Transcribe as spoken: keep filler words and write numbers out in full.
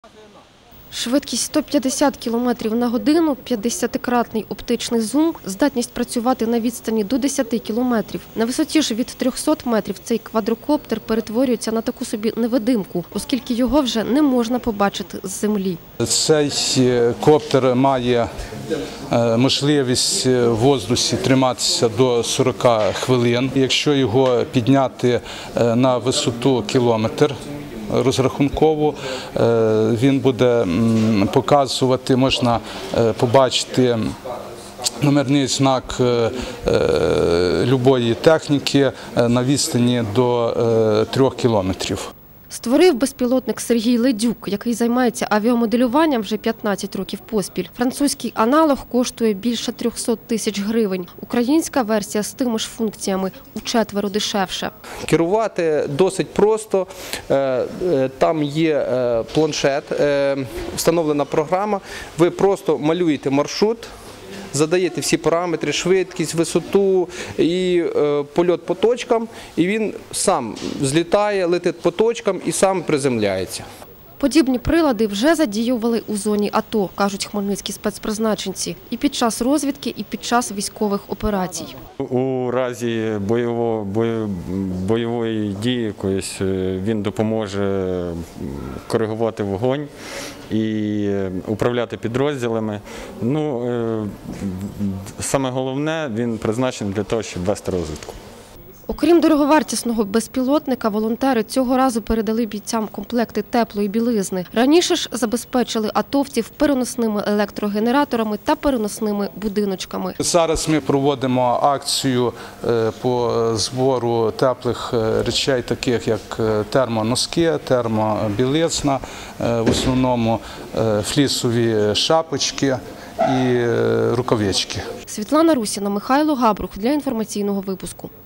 Швидкість сто п'ятдесят кілометрів на годину, п'ятдесятикратний оптичний зум, здатність працювати на відстані до десяти кілометрів. На висоті ж від трьохсот метрів цей квадрокоптер перетворюється на таку собі невидимку, оскільки його вже не можна побачити з землі. Цей коптер має можливість в воздусі триматися до сорока хвилин. Якщо його підняти на висоту кілометр, розрахунково, він буде показувати, можна побачити номерний знак будь-якої техніки на відстані до трьох кілометрів. Створив безпілотник Сергій Ледюк, який займається авіамоделюванням вже п'ятнадцять років поспіль. Французький аналог коштує більше трьохсот тисяч гривень. Українська версія з тими ж функціями учетверо дешевше. Керувати досить просто. Там є планшет, встановлена програма. Ви просто малюєте маршрут, задаєте всі параметри, швидкість, висоту і е, польот по точкам, і він сам злітає, летить по точкам і сам приземляється. Подібні прилади вже задіювали у зоні АТО, кажуть хмельницькі спецпризначенці, і під час розвідки, і під час військових операцій. У разі бойової, бойової дії якоїсь він допоможе коригувати вогонь і управляти підрозділами. Ну, саме головне, він призначений для того, щоб вести розвідку. Окрім дороговартісного безпілотника, волонтери цього разу передали бійцям комплекти теплої білизни. Раніше ж забезпечили атовців переносними електрогенераторами та переносними будиночками. Зараз ми проводимо акцію по збору теплих речей, таких як термоноски, термобілизна, в основному флісові шапочки і рукавички. Світлана Русіна, Михайло Габрух для інформаційного випуску.